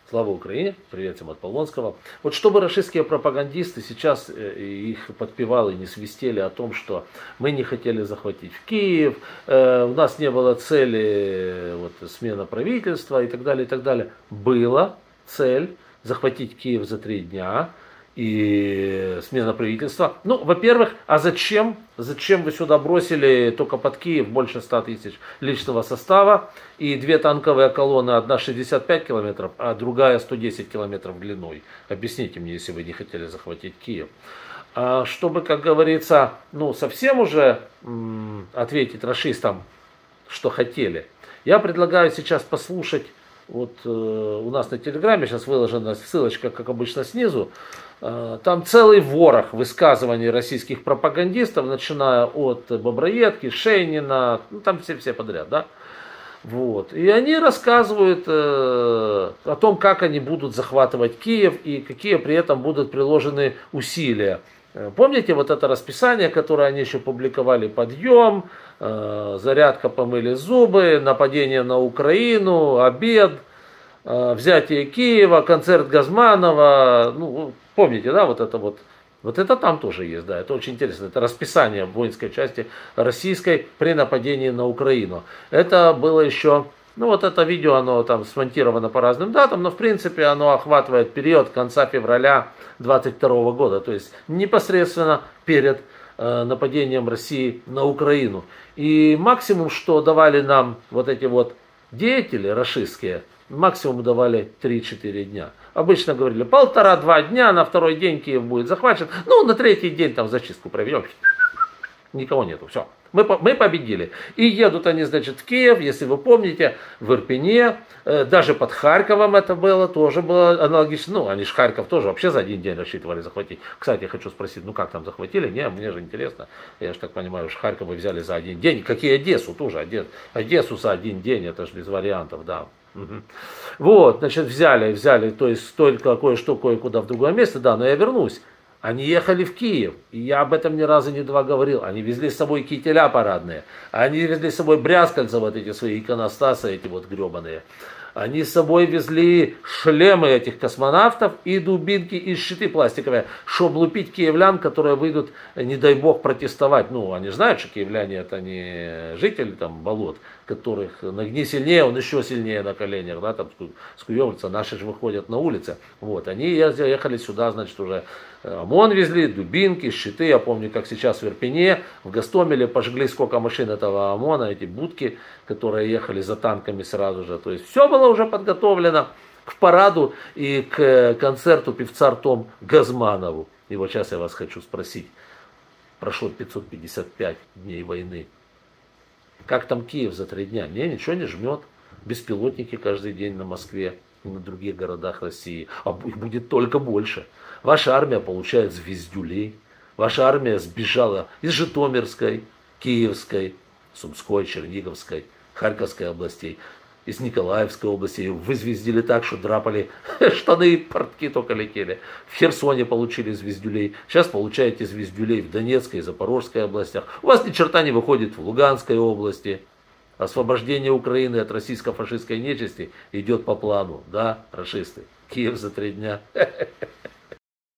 Слава Украине, привет всем от Полонского. Вот чтобы рашистские пропагандисты сейчас их подпевалы не свистели о том, что мы не хотели захватить в Киев, у нас не было цели смена правительства и так далее, и так далее. Была цель захватить Киев за 3 дня и смена правительства. Ну, во-первых, а зачем? Зачем вы сюда бросили только под Киев больше 100 тысяч личного состава и 2 танковые колонны, одна 65 километров, а другая 110 километров длиной? Объясните мне, если вы не хотели захватить Киев. А чтобы, как говорится, совсем уже ответить рашистам, что хотели, я предлагаю сейчас послушать. Вот у нас на Телеграме сейчас выложена ссылочка, как обычно, снизу. Там целый ворох высказываний российских пропагандистов, начиная от Боброедки, Шейнина, там все подряд, да. Вот. И они рассказывают о том, как они будут захватывать Киев и какие при этом будут приложены усилия. Помните вот это расписание, которое они еще публиковали? Подъем, зарядка, помыли зубы, нападение на Украину, обед, взятие Киева, концерт Газманова. Помните, да, вот это там тоже есть, да, это очень интересно. Это расписание воинской части российской при нападении на Украину. Это было еще, это видео, оно там смонтировано по разным датам, но в принципе оно охватывает период конца февраля 22 года, то есть непосредственно перед нападением России на Украину. И максимум, что давали нам вот эти деятели рашистские, максимум давали 3-4 дня. Обычно говорили 1,5-2 дня, на 2-й день Киев будет захвачен. На 3-й день там зачистку проведем. Никого нету, все. Мы победили. И едут они, значит, в Киев, если вы помните, в Ирпене, даже под Харьковом это было, тоже было аналогично. Они же Харьков тоже вообще за 1 день рассчитывали захватить. Кстати, я хочу спросить, как там захватили? Не, мне же интересно. Я же так понимаю, что Харьков вы взяли за 1 день. Какие Одессу тоже? Одессу за 1 день, это же без вариантов, да. Вот, значит, взяли, то есть только кое-что, кое-куда в другое место, да, но я вернусь. Они ехали в Киев, и я об этом ни разу, ни два говорил. Они везли с собой кителя парадные, они везли с собой брязкальца, эти свои иконостасы, эти гребаные. Они с собой везли шлемы этих космонавтов и дубинки, и щиты пластиковые, чтобы лупить киевлян, которые выйдут, не дай бог, протестовать. Они знают, что киевляне это не жители болот, которых нагни сильнее, он еще сильнее на коленях, да, там скуевываются, наши же выходят на улицы. Вот, они ехали сюда, значит, уже ОМОН везли, дубинки, щиты. Я помню, как сейчас в Ирпене, в Гостомеле пожгли сколько машин этого ОМОНа, эти будки, которые ехали за танками сразу же. То есть все было уже подготовлено к параду и к концерту певца Артем Газманову. И вот сейчас я вас хочу спросить. Прошло 555 дней войны. Как там Киев за 3 дня? Ничего не жмет. Беспилотники каждый день на Москве и на других городах России. А их будет только больше. Ваша армия получает звездюлей. Ваша армия сбежала из Житомирской, Киевской, Сумской, Черниговской, Харьковской областей, из Николаевской области. Вы звездили так, что драпали штаны и портки только летели. В Херсоне получили звездюлей. Сейчас получаете звездюлей в Донецкой и Запорожской областях. У вас ни черта не выходит в Луганской области. Освобождение Украины от российско-фашистской нечисти идет по плану. Да, рашисты? Киев за 3 дня.